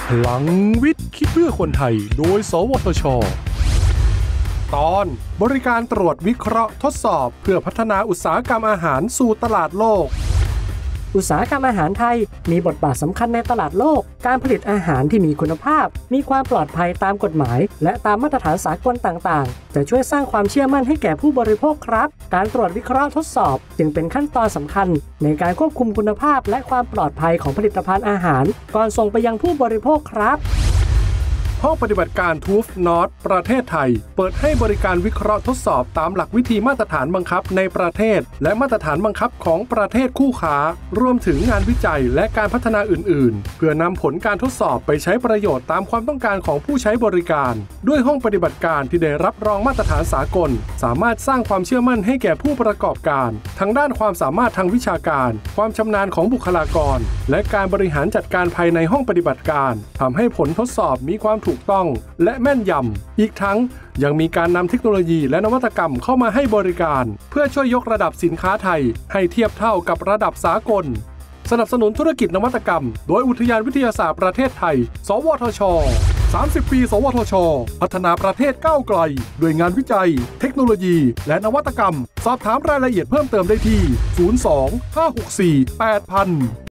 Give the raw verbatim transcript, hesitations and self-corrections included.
พลังวิทย์คิดเพื่อคนไทยโดยสวทช.ตอนบริการตรวจวิเคราะห์ทดสอบเพื่อพัฒนาอุตสาหกรรมอาหารสู่ตลาดโลกอุตสาหกรรมอาหารไทยมีบทบาทสำคัญในตลาดโลกการผลิตอาหารที่มีคุณภาพมีความปลอดภัยตามกฎหมายและตามมาตรฐานสากลต่างๆจะช่วยสร้างความเชื่อมั่นให้แก่ผู้บริโภคครับการตรวจวิเคราะห์ทดสอบจึงเป็นขั้นตอนสำคัญในการควบคุมคุณภาพและความปลอดภัยของผลิตภัณฑ์อาหารก่อนส่งไปยังผู้บริโภคครับห้องปฏิบัติการทูฟนอร์ทประเทศไทยเปิดให้บริการวิเคราะห์ทดสอบตามหลักวิธีมาตรฐานบังคับในประเทศและมาตรฐานบังคับของประเทศคู่ค้ารวมถึงงานวิจัยและการพัฒนาอื่นๆเพื่อนำผลการทดสอบไปใช้ประโยชน์ตามความต้องการของผู้ใช้บริการด้วยห้องปฏิบัติการที่ได้รับรองมาตรฐานสากลสามารถสร้างความเชื่อมั่นให้แก่ผู้ประกอบการทั้งด้านความสามารถทางวิชาการความชำนาญของบุคลากรและการบริหารจัดการภายในห้องปฏิบัติการทำให้ผลทดสอบมีความถูกต้องและแม่นยำอีกทั้งยังมีการนำเทคโนโลยีและนวัตกรรมเข้ามาให้บริการเพื่อช่วยยกระดับสินค้าไทยให้เทียบเท่ากับระดับสากลสนับสนุนธุรกิจนวัตกรรมโดยอุทยานวิทยาศาสตร์ประเทศไทยสวทช.สามสิบ ปีสวทช.พัฒนาประเทศก้าวไกลด้วยงานวิจัยเทคโนโลยีและนวัตกรรมสอบถามรายละเอียดเพิ่มเติมได้ที่ศูนย์ สอง ห้า หก สี่ แปด ศูนย์ ศูนย์